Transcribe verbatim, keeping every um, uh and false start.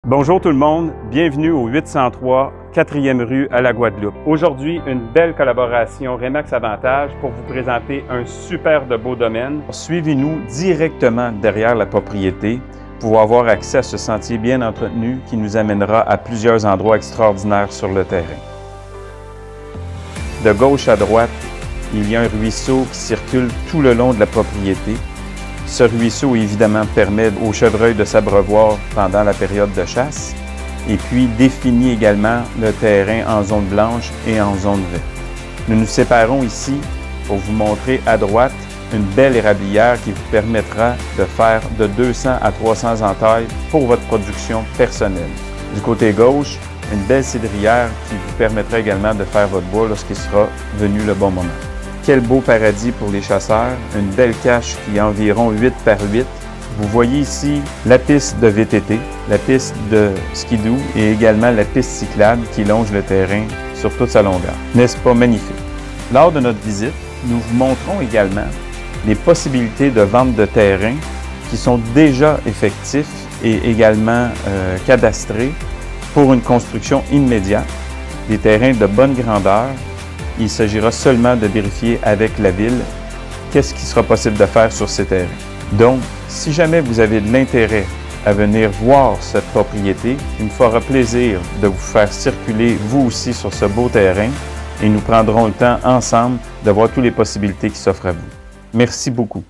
Bonjour tout le monde, bienvenue au huit cent trois quatrième rue à la Guadeloupe. Aujourd'hui, une belle collaboration Remax Avantage pour vous présenter un super de beau domaine. Suivez-nous directement derrière la propriété pour avoir accès à ce sentier bien entretenu qui nous amènera à plusieurs endroits extraordinaires sur le terrain. De gauche à droite, il y a un ruisseau qui circule tout le long de la propriété. Ce ruisseau, évidemment, permet aux chevreuils de s'abreuvoir pendant la période de chasse et puis définit également le terrain en zone blanche et en zone verte. Nous nous séparons ici pour vous montrer à droite une belle érablière qui vous permettra de faire de deux cents à trois cents entailles pour votre production personnelle. Du côté gauche, une belle cédrière qui vous permettra également de faire votre bois lorsqu'il sera venu le bon moment. Quel beau paradis pour les chasseurs, une belle cache qui est environ huit par huit. Vous voyez ici la piste de V T T, la piste de skidoo et également la piste cyclable qui longe le terrain sur toute sa longueur. N'est-ce pas magnifique? Lors de notre visite, nous vous montrons également les possibilités de vente de terrain qui sont déjà effectifs et également euh, cadastrés pour une construction immédiate, des terrains de bonne grandeur. Il s'agira seulement de vérifier avec la ville qu'est-ce qui sera possible de faire sur ces terrains. Donc, si jamais vous avez de l'intérêt à venir voir cette propriété, il me fera plaisir de vous faire circuler vous aussi sur ce beau terrain et nous prendrons le temps ensemble de voir toutes les possibilités qui s'offrent à vous. Merci beaucoup.